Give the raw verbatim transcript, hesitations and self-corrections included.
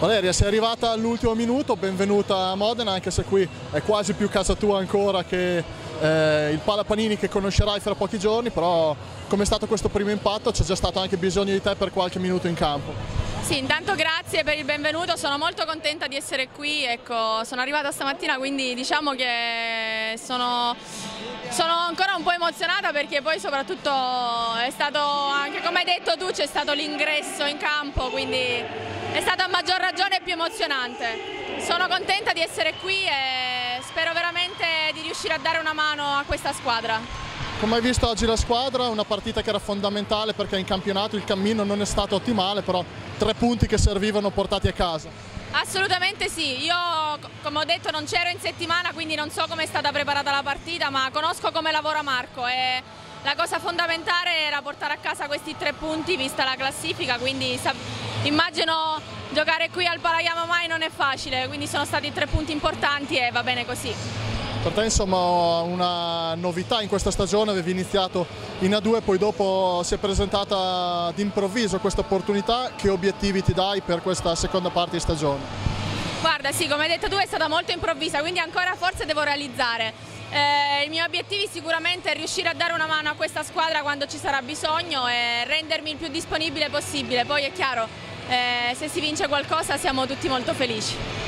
Valeria, sei arrivata all'ultimo minuto, benvenuta a Modena, anche se qui è quasi più casa tua ancora che eh, il Palapanini che conoscerai fra pochi giorni, però com'è stato questo primo impatto? C'è già stato anche bisogno di te per qualche minuto in campo. Sì, intanto grazie per il benvenuto, sono molto contenta di essere qui, ecco, sono arrivata stamattina, quindi diciamo che sono, sono ancora un po' emozionata perché poi soprattutto è stato, anche come hai detto tu, c'è stato l'ingresso in campo, quindi è stato a maggior ragione più emozionante. Sono contenta di essere qui e spero veramente di riuscire a dare una mano a questa squadra. Come hai visto oggi la squadra? Una partita che era fondamentale perché in campionato il cammino non è stato ottimale, però tre punti che servivano portati a casa. Assolutamente sì, io come ho detto non c'ero in settimana, quindi non so come è stata preparata la partita, ma conosco come lavora Marco e la cosa fondamentale era portare a casa questi tre punti vista la classifica, quindi immagino giocare qui al Palaiamo Mai non è facile, quindi sono stati tre punti importanti e va bene così. Per te insomma una novità in questa stagione, avevi iniziato in A due, poi dopo si è presentata d'improvviso questa opportunità, che obiettivi ti dai per questa seconda parte di stagione? Guarda sì, come hai detto tu è stata molto improvvisa, quindi ancora forse devo realizzare. Eh, I miei obiettivi sicuramente è riuscire a dare una mano a questa squadra quando ci sarà bisogno e rendermi il più disponibile possibile, poi è chiaro, eh, se si vince qualcosa siamo tutti molto felici.